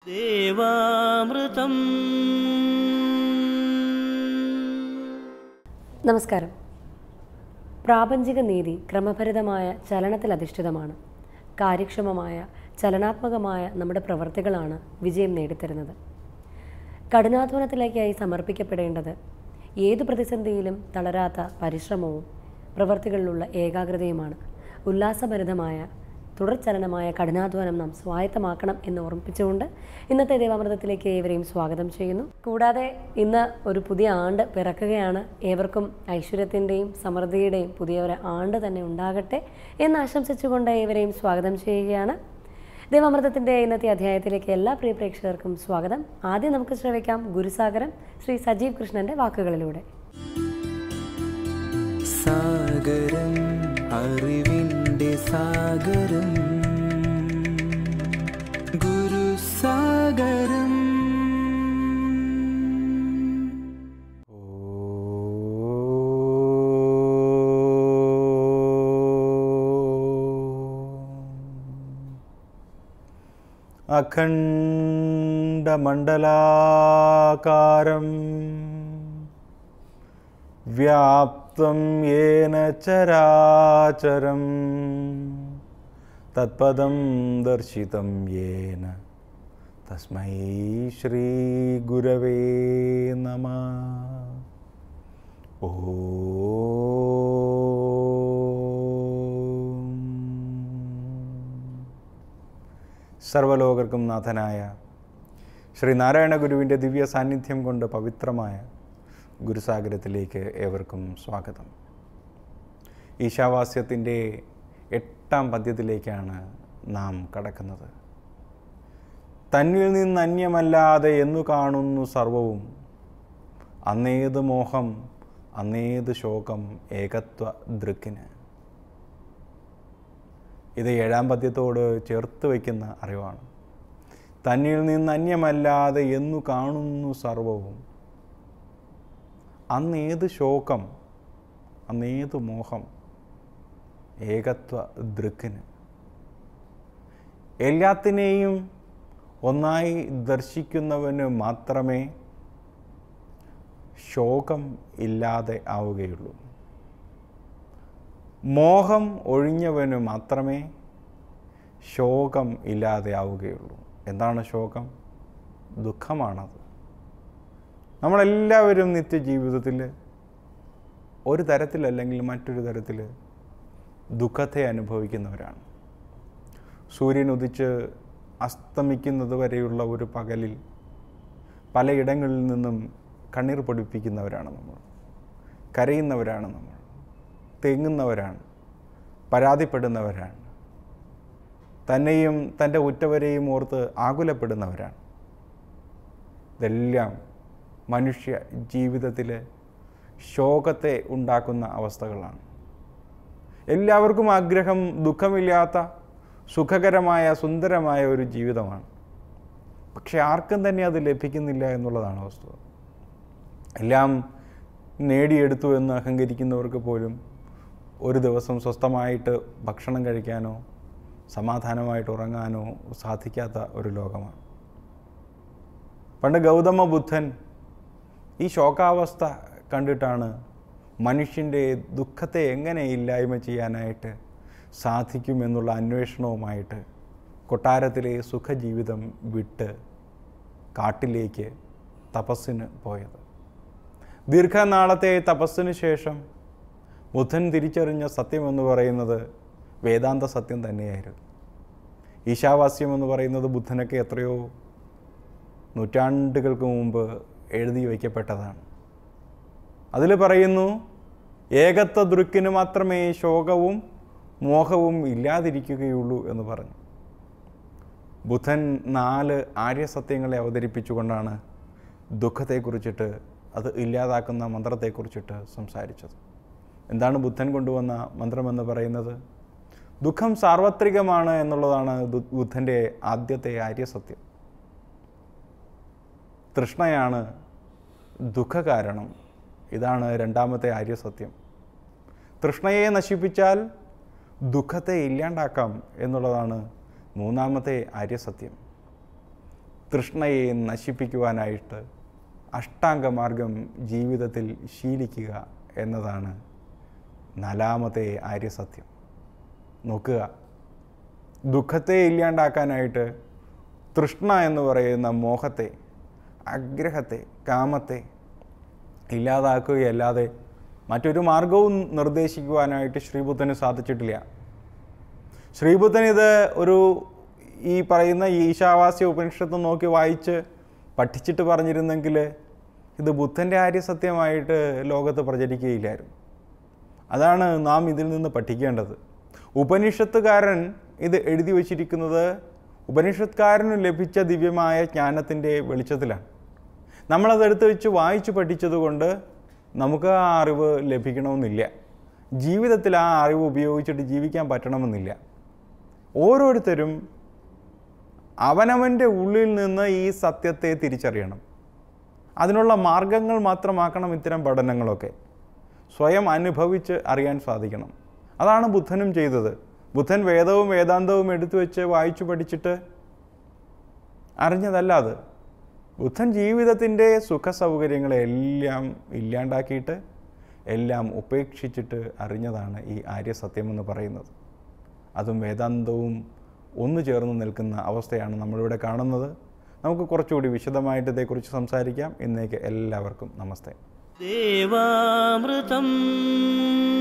ദേവാമൃതം. നമസ്കാരം. പ്രാപഞ്ചിക നീതി ക്രമഭരിതമായ ചലനത്തിലധിഷ്ഠിതമാണ്. കാര്യക്ഷമമായ ചലനാത്മകമായ നമ്മുടെ പ്രവൃത്തികളാണ് വിജയം നേടിത്തരുന്നത്. കഠിനാധ്വാനത്തിലേക്കായി സമർപ്പിക്കപ്പെടേണ്ടത് ഏതു പ്രതിസന്ധിയിലും തളരാത്ത പരിശ്രമവും പ്രവൃത്തികളിലുള്ള ഏകാഗ്രതയുമാണ്. ഉല്ലാസഭരിതമായ തുടർചലനമായ കഠിനാധ്വാനം നാം സ്വായത്തമാക്കണം എന്ന് ഓർമ്മിപ്പിച്ചുകൊണ്ട് ഇന്നത്തെ ദേവാമൃതത്തിലേക്ക് ഏവരെയും സ്വാഗതം ചെയ്യുന്നു. കൂടാതെ ഇന്ന് ഒരു പുതിയ ആണ്ട് പിറക്കുകയാണ്. ഏവർക്കും ഐശ്വര്യത്തിൻ്റെയും സമൃദ്ധിയുടെയും പുതിയ ഒരു ആണ്ട് തന്നെ ഉണ്ടാകട്ടെ എന്ന് ആശംസിച്ചുകൊണ്ട് ഏവരെയും സ്വാഗതം ചെയ്യുകയാണ്. ദേവാമൃതത്തിൻ്റെ ഇന്നത്തെ അധ്യായത്തിലേക്ക് എല്ലാ പ്രിയ പ്രേക്ഷകർക്കും സ്വാഗതം. ആദ്യം നമുക്ക് ശ്രവിക്കാം ഗുരുസാഗരം ശ്രീ സജീവ് കൃഷ്ണന്റെ വാക്കുകളിലൂടെ. സാഗരം അറിവിൻ്റെ സാഗരം ഗുരുസാഗരം. അഖണ്ഡമണ്ഡലാകാരം വ്യാപ്തം യേന ചരാചരം തത്പദം ദർശിതം യേന തസ്മൈ ശ്രീ ഗുരവേ നമഃ. സർവലോകർക്കും നാഥനായ ശ്രീനാരായണ ഗുരുവിൻ്റെ ദിവ്യ സാന്നിധ്യം കൊണ്ട് പവിത്രമായ ഗുരുസാഗരത്തിലേക്ക് ഏവർക്കും സ്വാഗതം. ഈശാവാസ്യത്തിൻ്റെ 8ാം പദ്യത്തിലേക്കാണ് നാം കടക്കുന്നത്. തന്നിൽ നിന്ന് അന്യമല്ലാതെ എന്നു കാണുന്നു സർവവും, അന്നേത് മോഹം അന്നേത് ശോകം ഏകത്വ ദൃക്കിന്. ഇത് 7ാം പദ്യത്തോട് ചേർത്ത് വയ്ക്കുന്ന അറിവാണ്. തന്നിൽ നിന്ന് അന്യമല്ലാതെ എന്നു കാണുന്നു സർവവും, അന്നേത് ശോകം അന്നേത് മോഹം ഏകത്വ ദൃക്കിന്. എല്ലാത്തിനെയും ഒന്നായി ദർശിക്കുന്നവന് മാത്രമേ ശോകം ഇല്ലാതെ ആവുകയുള്ളൂ. മോഹം ഒഴിഞ്ഞവന് മാത്രമേ ശോകം ഇല്ലാതെ ആവുകയുള്ളൂ. എന്താണ് ശോകം? ദുഃഖമാണത്. നമ്മളെല്ലാവരും നിത്യജീവിതത്തിൽ ഒരു തരത്തിലല്ലെങ്കിൽ മറ്റൊരു തരത്തിൽ ദുഃഖത്തെ അനുഭവിക്കുന്നവരാണ്. സൂര്യൻ ഉദിച്ച് അസ്തമിക്കുന്നത് വരെയുള്ള ഒരു പകലിൽ പലയിടങ്ങളിൽ നിന്നും കണ്ണീർ പൊടിപ്പിക്കുന്നവരാണ് നമ്മൾ, കരയുന്നവരാണ് നമ്മൾ, തേങ്ങുന്നവരാണ്, പരാതിപ്പെടുന്നവരാണ്, തന്നെയും തൻ്റെ ഉറ്റവരെയും ഓർത്ത് ആകുലപ്പെടുന്നവരാണ്. ഇതെല്ലാം മനുഷ്യ ജീവിതത്തിൽ ശോകത്തെ ഉണ്ടാക്കുന്ന അവസ്ഥകളാണ്. എല്ലാവർക്കും ആഗ്രഹം ദുഃഖമില്ലാത്ത സുഖകരമായ സുന്ദരമായ ഒരു ജീവിതമാണ്. പക്ഷെ ആർക്കും തന്നെ അത് ലഭിക്കുന്നില്ല എന്നുള്ളതാണ് വസ്തുത. എല്ലാം നേടിയെടുത്തു എന്ന് അഹങ്കരിക്കുന്നവർക്ക് പോലും ഒരു ദിവസം സ്വസ്ഥമായിട്ട് ഭക്ഷണം കഴിക്കാനോ സമാധാനമായിട്ട് ഉറങ്ങാനോ സാധിക്കാത്ത ഒരു ലോകമാണ്. പണ്ട് ഗൗതമ ബുദ്ധൻ ഈ ശോകാവസ്ഥ കണ്ടിട്ടാണ് മനുഷ്യൻ്റെ ദുഃഖത്തെ എങ്ങനെ ഇല്ലായ്മ ചെയ്യാനായിട്ട് സാധിക്കുമെന്നുള്ള അന്വേഷണവുമായിട്ട് കൊട്ടാരത്തിലെ സുഖജീവിതം വിട്ട് കാട്ടിലേക്ക് തപസ്സിന് പോയത്. ദീർഘനാളത്തെ തപസ്സിന് ശേഷം ബുദ്ധൻ തിരിച്ചറിഞ്ഞ സത്യമെന്ന് പറയുന്നത് വേദാന്ത സത്യം തന്നെയായിരുന്നു. ഈശാവാസ്യം എന്ന് പറയുന്നത് ബുദ്ധനൊക്കെ എത്രയോ നൂറ്റാണ്ടുകൾക്ക് മുമ്പ് എഴുതി വയ്ക്കപ്പെട്ടതാണ്. അതിൽ പറയുന്നു, ഏകത്വ ദൃക്കിന് മാത്രമേ ശോകവും മോഹവും ഇല്ലാതിരിക്കുകയുള്ളൂ എന്ന് പറഞ്ഞു. ബുദ്ധൻ 4 ആര്യസത്യങ്ങളെ അവതരിപ്പിച്ചുകൊണ്ടാണ് ദുഃഖത്തെക്കുറിച്ചിട്ട്, അത് ഇല്ലാതാക്കുന്ന മന്ത്രത്തെക്കുറിച്ചിട്ട് സംസാരിച്ചത്. എന്താണ് ബുദ്ധൻ കൊണ്ടുവന്ന മന്ത്രമെന്ന് പറയുന്നത്? ദുഃഖം സാർവത്രികമാണ് എന്നുള്ളതാണ് ബുദ്ധൻ്റെ ആദ്യത്തെ ആര്യസത്യം. തൃഷ്ണയാണ് ദുഃഖകാരണം. ഇതാണ് 2ാമത്തെ ആര്യസത്യം. തൃഷ്ണയെ നശിപ്പിച്ചാൽ ദുഃഖത്തെ ഇല്ലാണ്ടാക്കാം എന്നുള്ളതാണ് 3ാമത്തെ ആര്യസത്യം. തൃഷ്ണയെ നശിപ്പിക്കുവാനായിട്ട് അഷ്ടാംഗമാർഗം ജീവിതത്തിൽ ശീലിക്കുക എന്നതാണ് 4-മത്തെ ആര്യസത്യം. നോക്കുക, ദുഃഖത്തെ ഇല്ലാണ്ടാക്കാനായിട്ട് തൃഷ്ണ എന്ന് പറയുന്ന മോഹത്തെ, ആഗ്രഹത്തെ, കാമത്തെ ഇല്ലാതാക്കുകയല്ലാതെ മറ്റൊരു മാർഗവും നിർദ്ദേശിക്കുവാനായിട്ട് ശ്രീബുദ്ധന് സാധിച്ചിട്ടില്ല. ശ്രീബുദ്ധൻ ഇത് ഈ പറയുന്ന ഈശാവാസ്യ ഉപനിഷത്ത് നോക്കി വായിച്ച് പഠിച്ചിട്ട് പറഞ്ഞിരുന്നെങ്കിൽ ഇത് ബുദ്ധൻ്റെ ആര്യസത്യമായിട്ട് ലോകത്ത് പ്രചരിക്കുകയില്ലായിരുന്നു. അതാണ് നാം ഇതിൽ നിന്ന് പഠിക്കേണ്ടത്. ഉപനിഷത്തുകാരൻ ഇത് എഴുതി വച്ചിരിക്കുന്നത് ഉപനിഷത്കാരന് ലഭിച്ച ദിവ്യമായ ജ്ഞാനത്തിൻ്റെ വെളിച്ചത്തിലാണ്. നമ്മളതെടുത്ത് വെച്ച് വായിച്ച് പഠിച്ചതുകൊണ്ട് നമുക്ക് ആ അറിവ് ലഭിക്കണമെന്നില്ല. ജീവിതത്തിൽ ആ അറിവ് ഉപയോഗിച്ചിട്ട് ജീവിക്കാൻ പറ്റണമെന്നില്ല. ഓരോരുത്തരും അവനവൻ്റെ ഉള്ളിൽ നിന്ന് ഈ സത്യത്തെ തിരിച്ചറിയണം. അതിനുള്ള മാർഗങ്ങൾ മാത്രമാക്കണം ഇത്തരം പഠനങ്ങളൊക്കെ. സ്വയം അനുഭവിച്ച് അറിയാൻ സാധിക്കണം. അതാണ് ബുദ്ധനും ചെയ്തത്. ബുദ്ധൻ വേദവും വേദാന്തവും എടുത്തു വെച്ച് വായിച്ചു പഠിച്ചിട്ട് അറിഞ്ഞതല്ല അത്. ബുദ്ധൻ ജീവിതത്തിൻ്റെ സുഖ സൗകര്യങ്ങളെല്ലാം ഇല്ലാണ്ടാക്കിയിട്ട് എല്ലാം ഉപേക്ഷിച്ചിട്ട് അറിഞ്ഞതാണ് ഈ ആര്യസത്യമെന്ന് പറയുന്നത്. അതും വേദാന്തവും ഒന്നു ചേർന്ന് നിൽക്കുന്ന അവസ്ഥയാണ് നമ്മളിവിടെ കാണുന്നത്. നമുക്ക് കുറച്ചുകൂടി വിശദമായിട്ട് ഇതേക്കുറിച്ച് സംസാരിക്കാം. ഇന്നേക്ക് എല്ലാവർക്കും നമസ്തേ. ദേവാമൃതം